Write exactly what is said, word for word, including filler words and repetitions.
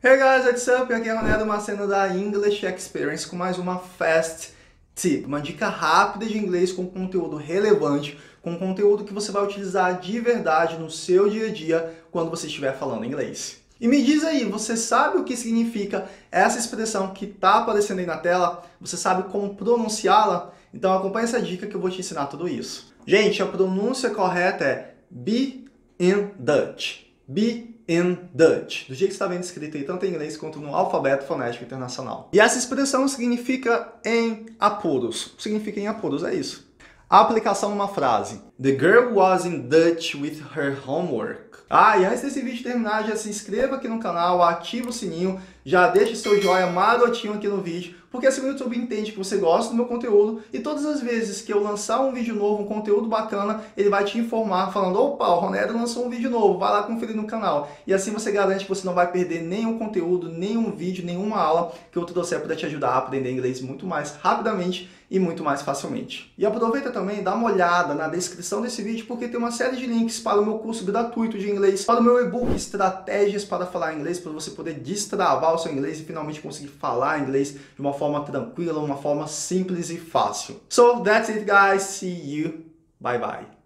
Hey guys, what's up? Aqui é a Ronaldo Marceno da English Experience com mais uma Fast Tip, uma dica rápida de inglês com conteúdo relevante, com conteúdo que você vai utilizar de verdade no seu dia a dia quando você estiver falando inglês. E me diz aí, você sabe o que significa essa expressão que está aparecendo aí na tela? Você sabe como pronunciá-la? Então acompanha essa dica que eu vou te ensinar tudo isso. Gente, a pronúncia correta é be in Dutch. Be in Dutch, do jeito que está vendo escrito aí, tanto em inglês quanto no alfabeto fonético internacional. E essa expressão significa em apuros. Significa em apuros, é isso. A aplicação numa frase. The girl was in Dutch with her homework. Ah, e antes desse vídeo terminar, já se inscreva aqui no canal, ativa o sininho, já deixa seu joinha marotinho aqui no vídeo, porque assim o YouTube entende que você gosta do meu conteúdo e todas as vezes que eu lançar um vídeo novo, um conteúdo bacana, ele vai te informar falando, opa, o Ronaldo lançou um vídeo novo, vai lá conferir no canal. E assim você garante que você não vai perder nenhum conteúdo, nenhum vídeo, nenhuma aula que eu trouxer para te ajudar a aprender inglês muito mais rapidamente e muito mais facilmente. E aproveita também, dá uma olhada na descrição desse vídeo, porque tem uma série de links para o meu curso gratuito de inglês, para o meu e-book Estratégias para Falar Inglês, para você poder destravar o seu inglês e finalmente conseguir falar inglês de uma forma tranquila, uma forma simples e fácil. So that's it guys, see you, bye bye.